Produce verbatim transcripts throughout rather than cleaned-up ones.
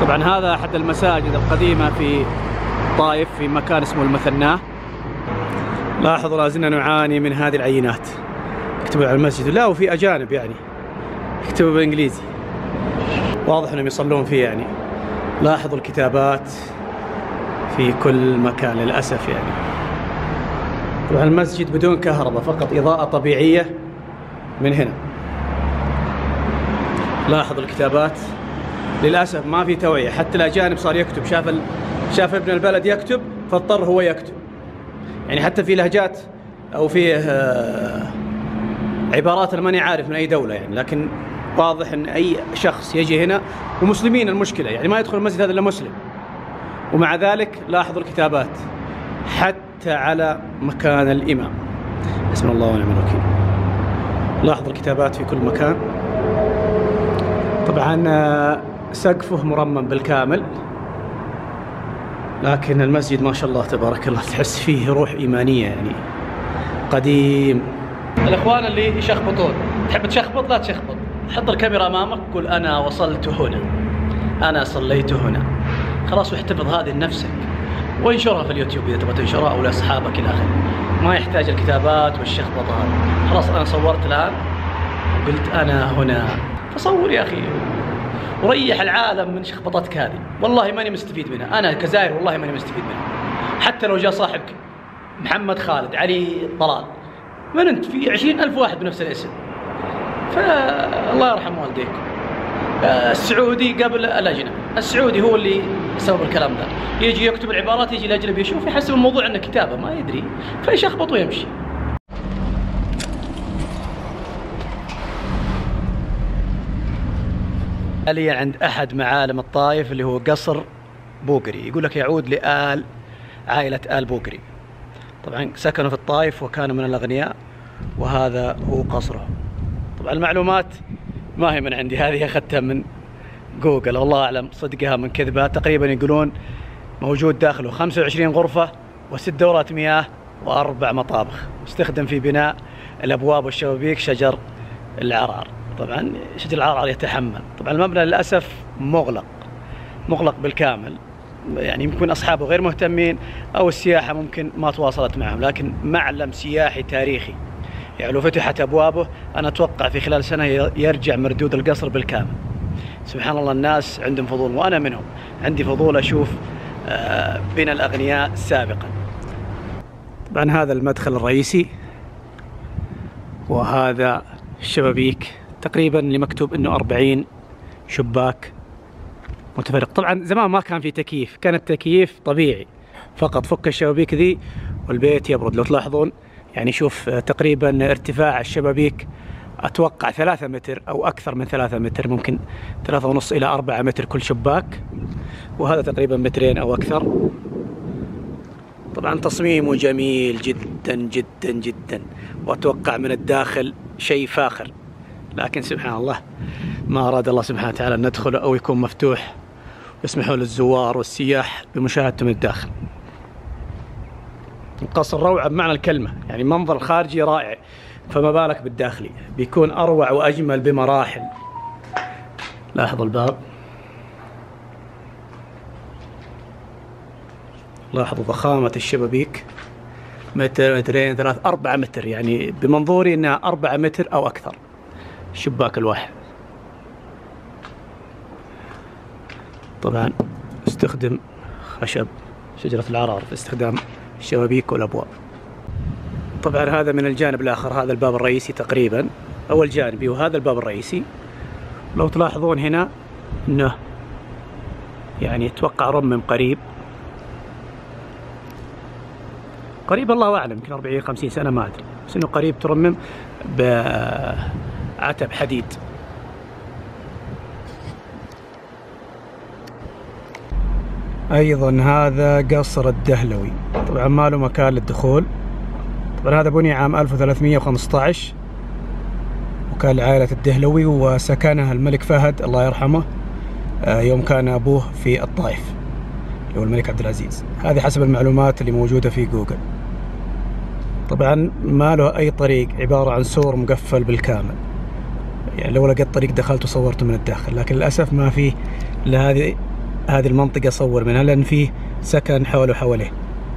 طبعا هذا أحد المساجد القديمة في طائف في مكان اسمه المثناه. لاحظوا لازلنا نعاني من هذه العينات، يكتبوا على المسجد، لا وفي أجانب يعني يكتبوا بالإنجليزي، واضح أنهم يصلون فيه يعني. لاحظوا الكتابات في كل مكان للأسف يعني. طبعا المسجد بدون كهرباء، فقط إضاءة طبيعية من هنا. لاحظوا الكتابات، للأسف ما في توعية، حتى الأجانب صار يكتب، شاف ال... شاف ابن البلد يكتب فاضطر هو يكتب يعني. حتى في لهجات أو في آه عبارات أنا ماني عارف من أي دولة يعني، لكن واضح أن أي شخص يجي هنا، ومسلمين المشكلة يعني، ما يدخل المسجد هذا إلا مسلم، ومع ذلك لاحظوا الكتابات حتى على مكان الإمام. بسم الله ونعم الوكيل. لاحظوا الكتابات في كل مكان. طبعا سقفه مرمم بالكامل، لكن المسجد ما شاء الله تبارك الله تحس فيه روح إيمانية يعني، قديم. الإخوان اللي يشخبطون، تحب تشخبط لا تشخبط، حط الكاميرا أمامك قول أنا وصلت هنا، أنا صليت هنا، خلاص، واحتفظ هذه لنفسك وانشرها في اليوتيوب إذا تبغى تنشرها أو لأصحابك إلى آخره. ما يحتاج الكتابات والشخبطة هذه. خلاص أنا صورت الآن وقلت أنا هنا، فصور يا أخي وريح العالم من شخبطتك هذه. والله ماني مستفيد منها أنا كزائر، والله ماني مستفيد منها. حتى لو جاء صاحبك محمد خالد علي طلال، من أنت؟ في عشرين ألف واحد بنفس الاسم، فالله يرحم والديكم. السعودي قبل الأجنبي، السعودي هو اللي يسوي الكلام ذا، يجي يكتب العبارات، يجي الأجنبي يشوف يحسب الموضوع أنه كتابة، ما يدري، فيشخبط ويمشي. حاليا عند أحد معالم الطائف اللي هو قصر بوقري، يقول لك يعود لآل عائلة آل بوقري. طبعا سكنوا في الطائف وكانوا من الأغنياء، وهذا هو قصره. طبعا المعلومات ما هي من عندي، هذه أخذتها من جوجل، والله أعلم صدقها من كذبها. تقريبا يقولون موجود داخله خمسة وعشرين غرفة وست دورات مياه وأربع مطابخ، استخدم في بناء الأبواب والشبابيك شجر العرعر. طبعا شجر العرعر يتحمل. طبعا المبنى للأسف مغلق، مغلق بالكامل يعني، يمكن أصحابه غير مهتمين أو السياحة ممكن ما تواصلت معهم، لكن معلم سياحي تاريخي يعني. لو فتحت أبوابه أنا أتوقع في خلال سنة يرجع مردود القصر بالكامل. سبحان الله، الناس عندهم فضول وأنا منهم، عندي فضول أشوف بنا الأغنياء سابقا. طبعا هذا المدخل الرئيسي، وهذا الشبابيك تقريبا اللي مكتوب انه أربعين شباك متفرق. طبعا زمان ما كان في تكييف، كان التكييف طبيعي فقط، فك الشبابيك ذي والبيت يبرد. لو تلاحظون يعني شوف تقريبا ارتفاع الشبابيك اتوقع ثلاثة متر او اكثر من ثلاثة متر، ممكن ثلاثة ونص الى أربعة متر كل شباك، وهذا تقريبا مترين او اكثر. طبعا تصميمه جميل جدا جدا جدا، واتوقع من الداخل شيء فاخر، لكن سبحان الله ما أراد الله سبحانه وتعالى أن ندخل أو يكون مفتوح ويسمحوا للزوار والسياح بمشاهدته من الداخل. القصر روعة بمعنى الكلمة يعني، منظر خارجي رائع، فما بالك بالداخلي بيكون أروع وأجمل بمراحل. لاحظوا الباب، لاحظوا ضخامة الشبابيك، متر مترين ثلاث أربعة متر يعني، بمنظوري إنها أربعة متر أو أكثر الشباك الواحد. طبعا استخدم خشب شجرة العرعر في استخدام الشبابيك والأبواب. طبعا هذا من الجانب الآخر، هذا الباب الرئيسي تقريبا أول جانبي، وهذا الباب الرئيسي. لو تلاحظون هنا إنه يعني أتوقع رمم قريب قريب الله أعلم، يمكن أربعين خمسين سنة ما أدري، بس إنه قريب ترمم بعتب حديد. أيضا هذا قصر الدهلوي، طبعا ما له مكان للدخول. طبعا هذا بني عام ألف وثلاثمئة وخمسة عشر، وكان لعائلة الدهلوي، وسكنها الملك فهد الله يرحمه يوم كان أبوه في الطائف اللي هو الملك عبد العزيز. هذه حسب المعلومات اللي موجودة في جوجل. طبعا ما له أي طريق، عبارة عن سور مقفل بالكامل يعني، لو لقيت طريق دخلت وصورته من الداخل، لكن للأسف ما فيه إلا هذه هذه المنطقة أصور منها لأن فيه سكن حوله حواليه.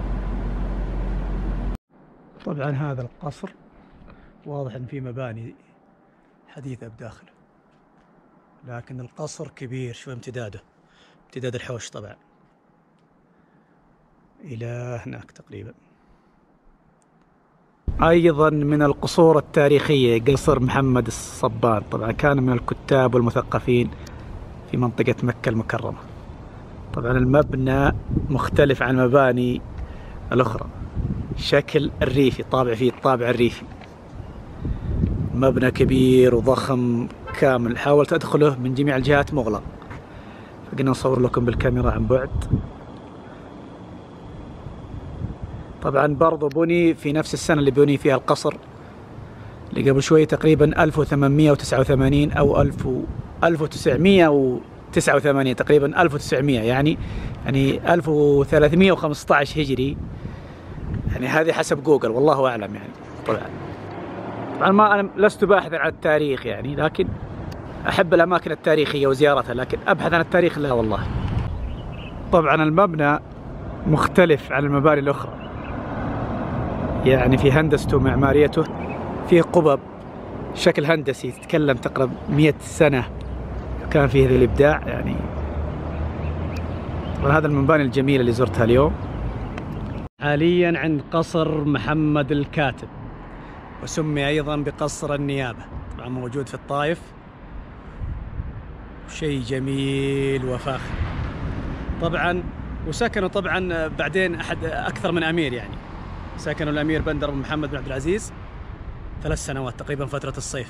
طبعا هذا القصر واضح أن فيه مباني حديثة بداخله، لكن القصر كبير شوي امتداده، امتداد الحوش طبعا إلى هناك تقريبا. أيضا من القصور التاريخية قصر محمد الصبان، طبعا كان من الكتاب والمثقفين في منطقة مكة المكرمة. طبعا المبنى مختلف عن المباني الأخرى، شكل الريفي، طابع فيه الطابع الريفي، مبنى كبير وضخم كامل، حاولت أدخله من جميع الجهات مغلق، فقلنا نصور لكم بالكاميرا عن بعد. طبعا برضو بني في نفس السنة اللي بني فيها القصر اللي قبل شوي، تقريبا ألف وثمانمائة وتسعة وثمانين أو ألف وتسعمائة وتسعة وثمانين، تقريبا ألف وتسعمائة، يعني يعني ألف وثلاثمائة وخمسة عشر هجري، يعني هذه حسب جوجل والله أعلم يعني. طبعا طبعا ما أنا لست باحثا عن التاريخ يعني، لكن أحب الأماكن التاريخية وزيارتها، لكن أبحث عن التاريخ لا والله. طبعا المبنى مختلف عن المباني الأخرى، يعني في هندسته ومعماريته، فيه قبب شكل هندسي تتكلم تقريبا مئة سنة كان فيه هذا الإبداع يعني. وهذا المباني الجميلة اللي زرتها اليوم. حاليا عند قصر محمد الكاتب، وسمي أيضا بقصر النيابة، طبعا موجود في الطائف، شيء جميل وفاخر طبعا. وسكنوا طبعا بعدين أحد أكثر من أمير، يعني سكنوا الأمير بندر بن محمد بن عبد العزيز ثلاث سنوات تقريبا فترة الصيف.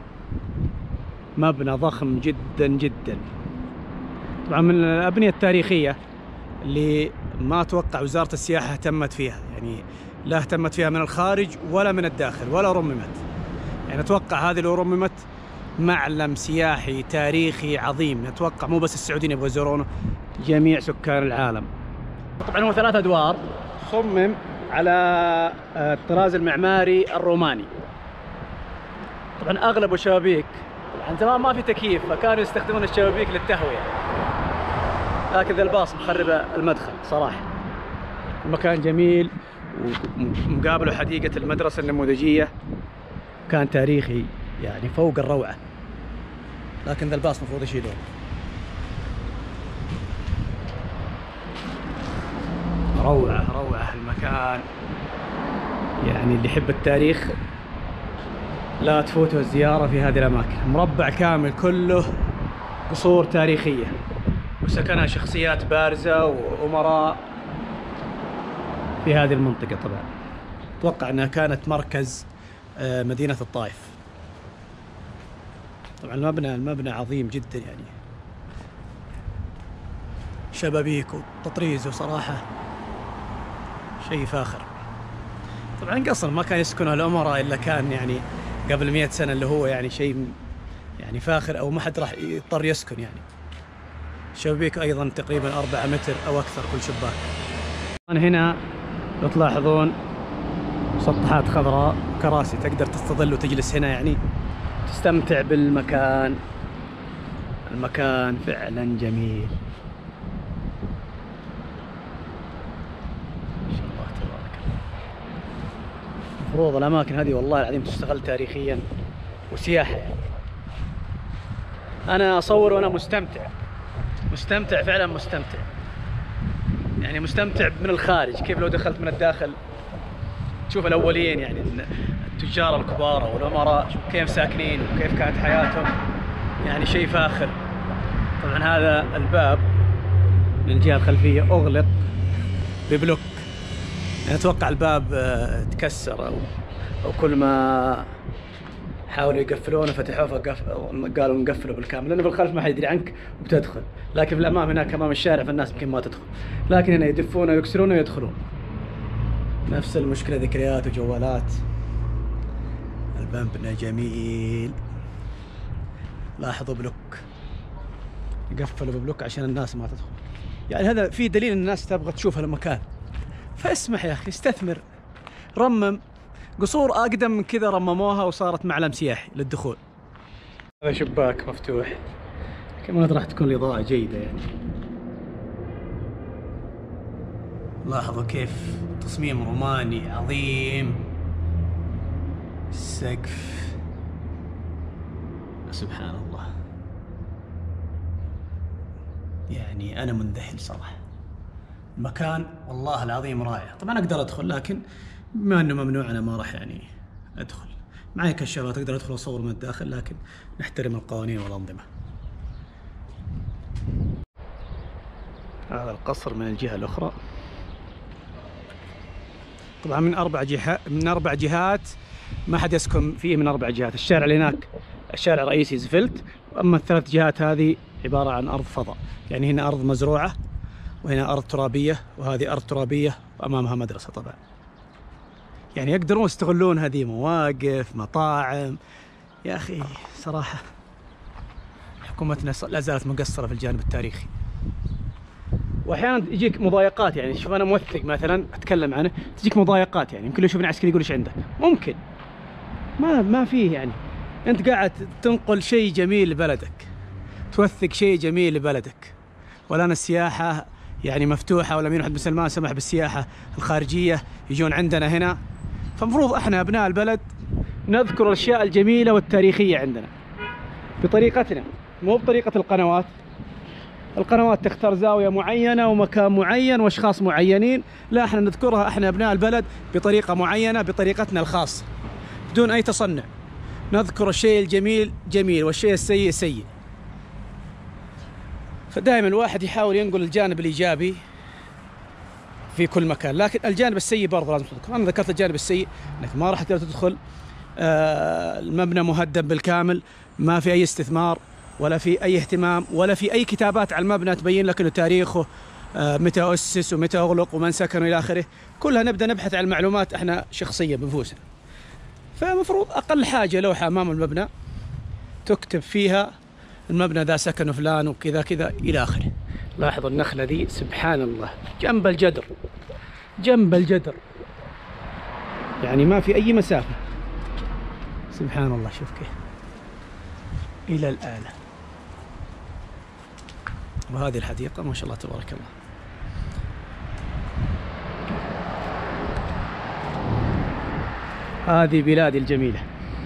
مبنى ضخم جدا جدا، طبعا من الأبنية التاريخية اللي ما أتوقع وزارة السياحة اهتمت فيها، يعني لا اهتمت فيها من الخارج ولا من الداخل ولا رممت، يعني أتوقع هذه لو رممت معلم سياحي تاريخي عظيم، أتوقع مو بس السعوديين يبغوا يزورونه، جميع سكان العالم. طبعا هو ثلاث أدوار، صمم على الطراز المعماري الروماني. طبعا أغلبه شبابيك، طبعا زمان ما في تكييف فكانوا يستخدمون الشبابيك للتهوية، لكن ذا الباص مخربة المدخل صراحة. المكان جميل ومقابله حديقة المدرسة النموذجية، كان تاريخي يعني فوق الروعة، لكن ذا الباص المفروض يشيلوه. روعة روعة المكان، يعني اللي يحب التاريخ لا تفوته الزيارة في هذه الأماكن. مربع كامل كله قصور تاريخية وسكنها شخصيات بارزة وأمراء في هذه المنطقة. طبعا أتوقع أنها كانت مركز مدينة الطائف. طبعا المبنى المبنى عظيم جدا، يعني شبابيك وتطريز وصراحة شيء فاخر. طبعا قصر ما كان يسكنه الأمراء إلا كان يعني قبل مئة سنة، اللي هو يعني شيء يعني فاخر أو ما حد راح يضطر يسكن يعني. شبابيك أيضا تقريبا أربعة متر أو أكثر كل شباك. هنا لو تلاحظون مسطحات خضراء، كراسي تقدر تستظل وتجلس هنا، يعني تستمتع بالمكان. المكان فعلا جميل ما شاء الله تبارك الله. المفروض الأماكن هذه والله العظيم تستغل تاريخيا وسياحة، يعني أنا أصور وأنا مستمتع مستمتع فعلا مستمتع، يعني مستمتع من الخارج. كيف لو دخلت من الداخل تشوف الأولين، يعني التجار الكبار والأمراء كيف ساكنين وكيف كانت حياتهم، يعني شيء فاخر. طبعا هذا الباب من الجهة الخلفية أغلق ببلوك، يعني أتوقع الباب تكسر أو أو كل ما حاولوا يقفلونه فتحوه فقالوا نقفله بالكامل، لأنه بالخلف ما حد يدري عنك وبتدخل، لكن في الأمام هناك أمام الشارع فالناس يمكن ما تدخل، لكن هنا يدفونه ويكسرونه ويدخلون. نفس المشكلة، ذكريات وجوالات. المبنى جميل، لاحظوا بلوك، يقفلوا ببلوك عشان الناس ما تدخل، يعني هذا في دليل ان الناس تبغى تشوف المكان، فاسمح يا اخي استثمر، رمم. قصور اقدم من كذا رمموها وصارت معلم سياحي للدخول. هذا شباك مفتوح، كمان راح تكون الاضاءة جيدة يعني. لاحظوا كيف تصميم روماني عظيم، السقف سبحان الله، يعني أنا منذهل صراحة. المكان والله العظيم رائع. طبعا أقدر أدخل، لكن بما أنه ممنوع أنا ما راح يعني أدخل. معي كشافات أقدر أدخل أصور من الداخل، لكن نحترم القوانين والأنظمة. هذا القصر من الجهة الأخرى. طبعا من أربع جهات، من أربع جهات ما حد يسكن فيه من أربع جهات. الشارع اللي هناك الشارع الرئيسي زفلت، وأما الثلاث جهات هذه عبارة عن أرض فضاء. يعني هنا أرض مزروعة، وهنا أرض ترابية، وهذه أرض ترابية، وأمامها مدرسة. طبعا يعني يقدرون يستغلون هذه مواقف، مطاعم. يا أخي صراحة حكومتنا لا زالت مقصرة في الجانب التاريخي. واحيانا يجيك مضايقات، يعني شوف انا موثق مثلا اتكلم عنه، تجيك مضايقات، يعني يمكن لو يشوفني عسكري يقول ايش عندك؟ ممكن ما ما فيه، يعني انت قاعد تنقل شيء جميل لبلدك، توثق شيء جميل لبلدك. والان السياحه يعني مفتوحه، والامير محمد بن سلمان سمح بالسياحه الخارجيه يجون عندنا هنا، فالمفروض احنا ابناء البلد نذكر الاشياء الجميله والتاريخيه عندنا بطريقتنا، مو بطريقه القنوات. القنوات تختار زاوية معينة ومكان معين واشخاص معينين، لا احنا نذكرها احنا ابناء البلد بطريقة معينة، بطريقتنا الخاصة، بدون اي تصنع. نذكر الشيء الجميل جميل والشيء السيء سيء. فدائما الواحد يحاول ينقل الجانب الايجابي في كل مكان، لكن الجانب السيء برضه لازم تذكر. انا ذكرت الجانب السيء انك ما راح تقدر تدخل، آه المبنى مهدم بالكامل، ما في اي استثمار ولا في أي اهتمام ولا في أي كتابات على المبنى تبين لك إنه تاريخه، آه متى أسس ومتى أغلق ومن سكنه إلى آخره. كلها نبدأ نبحث عن المعلومات إحنا شخصيا بنفوسنا. فمفروض أقل حاجة لوحة أمام المبنى تكتب فيها المبنى ذا سكنه فلان وكذا كذا إلى آخره. لاحظوا النخلة ذي سبحان الله جنب الجدر، جنب الجدر، يعني ما في أي مسافة. سبحان الله، شوف كيف إلى الآلة. وهذه الحديقة ما شاء الله تبارك الله. هذه بلادي الجميلة،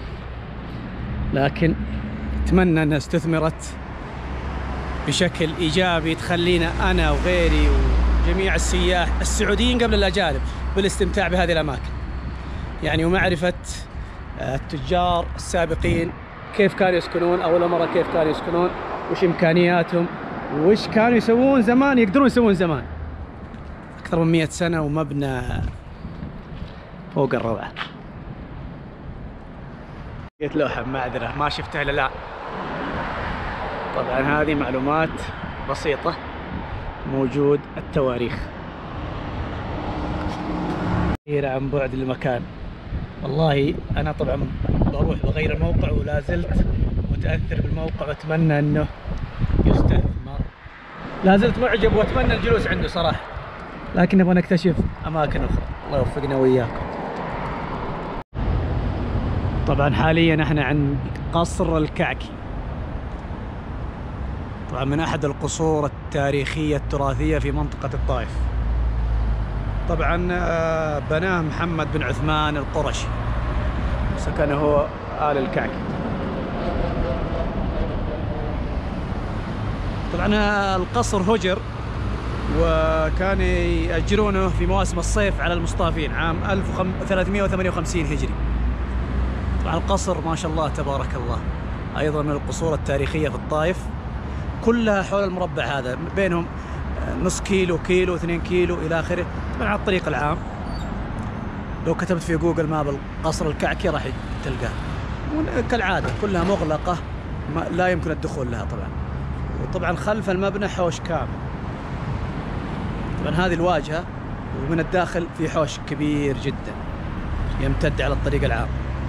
لكن أتمنى أنها استثمرت بشكل إيجابي تخلينا أنا وغيري وجميع السياح السعوديين قبل الأجانب بالاستمتاع بهذه الأماكن، يعني ومعرفة التجار السابقين كيف كانوا يسكنون، أول مرة كيف كانوا يسكنون، وش إمكانياتهم، وش كانوا يسوون زمان، يقدرون يسوون زمان. أكثر من مئة سنة ومبنى فوق الروعة. لقيت لوحة معذرة ما شفتها إلا الآن. طبعا هذه معلومات بسيطة، موجود التواريخ عن بعد المكان. والله أنا طبعا بروح بغير الموقع ولا زلت متأثر بالموقع، وأتمنى أنه يستثمر. لا زلت معجب وأتمنى الجلوس عنده صراحة، لكن نبغى نكتشف أماكن أخرى. الله يوفقنا وإياكم. طبعا حاليا احنا عند قصر الكعكي، طبعا من أحد القصور التاريخية التراثية في منطقة الطائف. طبعا بناه محمد بن عثمان القرشي، سكنه هو آل الكعكي. طبعا القصر هجر، وكان يأجرونه في مواسم الصيف على المصطافين عام ألف وثلاثمئة وثمانية وخمسين هجري. طبعا القصر ما شاء الله تبارك الله أيضا من القصور التاريخية في الطائف، كلها حول المربع هذا، بينهم نص كيلو كيلو اثنين كيلو إلى آخره. طبعا على الطريق العام لو كتبت في جوجل ماب قصر الكعكي راح تلقاه، كالعادة كلها مغلقة لا يمكن الدخول لها طبعا. وطبعا خلف المبنى حوش كامل. طبعا هذه الواجهة، ومن الداخل في حوش كبير جدا يمتد على الطريق العام.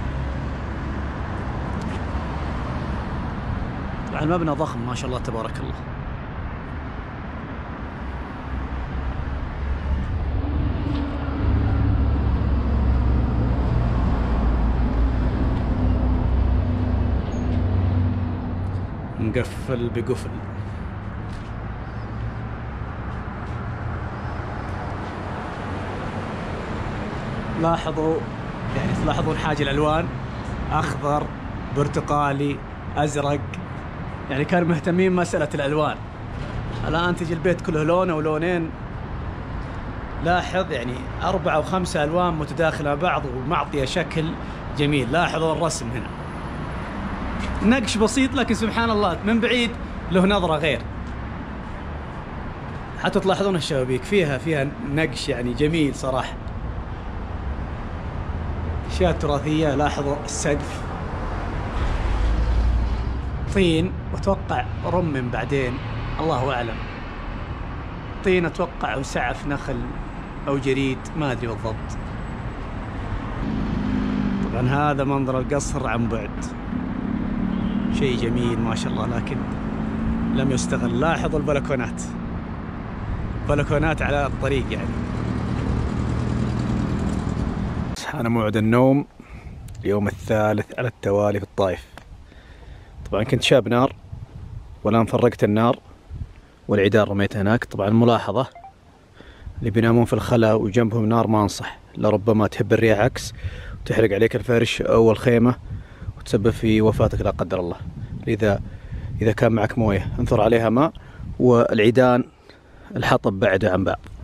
طبعا المبنى ضخم ما شاء الله تبارك الله. مقفل بقفل. لاحظوا يعني تلاحظون حاجة الألوان، أخضر، برتقالي، أزرق، يعني كانوا مهتمين مسألة الألوان. الآن تجي البيت كله لون أو لونين، لاحظ يعني أربعة أو خمسة ألوان متداخلة مع بعض ومعطية شكل جميل. لاحظوا الرسم هنا، نقش بسيط لكن سبحان الله من بعيد له نظرة غير. حتى تلاحظون الشبابيك فيها فيها نقش يعني جميل صراحة، أشياء تراثية. لاحظوا السقف طين، وأتوقع رمم بعدين الله أعلم، طين أتوقع أو سعف نخل أو جريد ما أدري بالضبط. طبعا هذا منظر القصر عن بعد، شيء جميل ما شاء الله لكن لم يستغل. لاحظوا البلكونات، بلكونات على الطريق يعني. أنا موعد النوم اليوم الثالث على التوالي في الطائف. طبعا كنت شاب نار والآن فرقت النار والعيدان رميت هناك. طبعا الملاحظة اللي بينامون في الخلا وجنبهم نار ما أنصح، لربما تهب الرياح عكس وتحرق عليك الفرش أو الخيمة وتسبب في وفاتك لا قدر الله. لذا إذا كان معك موية انثر عليها ماء، والعيدان الحطب بعده عن بعض.